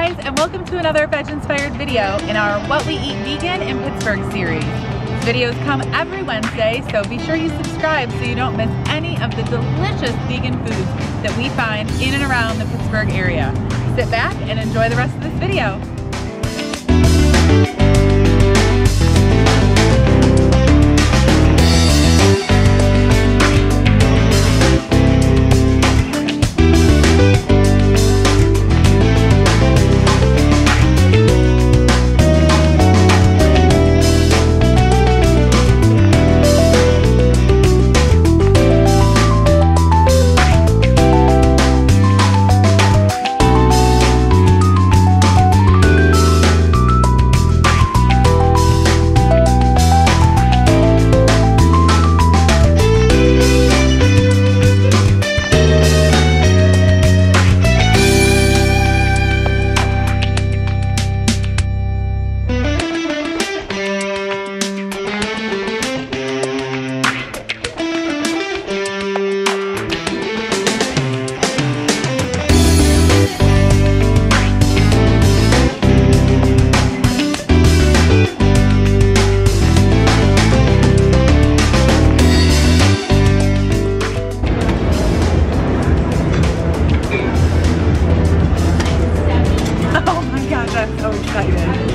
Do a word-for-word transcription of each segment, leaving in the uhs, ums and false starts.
guys, and welcome to another veg inspired video in our What We Eat Vegan in Pittsburgh series. Videos come every Wednesday, so be sure you subscribe so you don't miss any of the delicious vegan foods that we find in and around the Pittsburgh area. Sit back and enjoy the rest of this video. I'm so excited.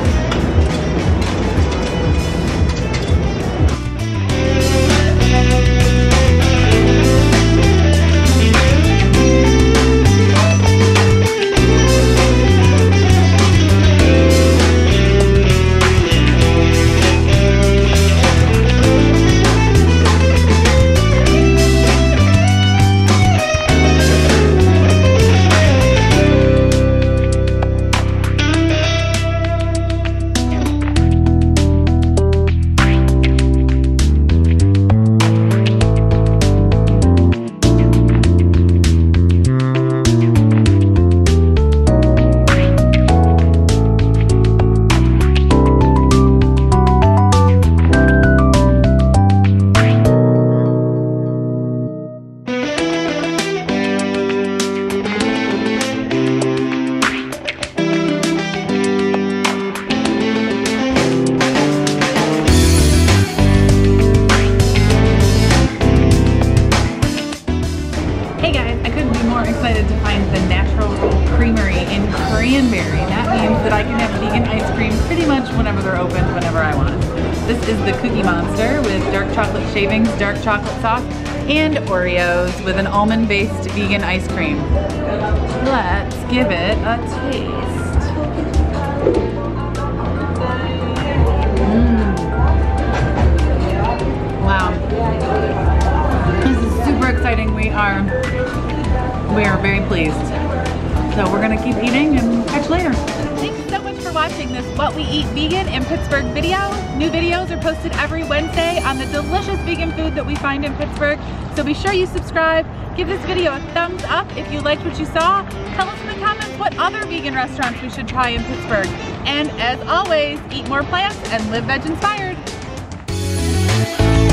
Excited to find the Natural Creamery in Cranberry. That means that I can have vegan ice cream pretty much whenever they're open, whenever I want. This is the Cookie Monster with dark chocolate shavings, dark chocolate sauce, and Oreos with an almond-based vegan ice cream. Let's give it a taste. Mm. Wow. This is super exciting. We are We are very pleased. So we're gonna keep eating and catch you later. Thanks so much for watching this What We Eat Vegan in Pittsburgh video. New videos are posted every Wednesday on the delicious vegan food that we find in Pittsburgh. So be sure you subscribe. Give this video a thumbs up if you liked what you saw. Tell us in the comments what other vegan restaurants we should try in Pittsburgh. And as always, eat more plants and live veg inspired.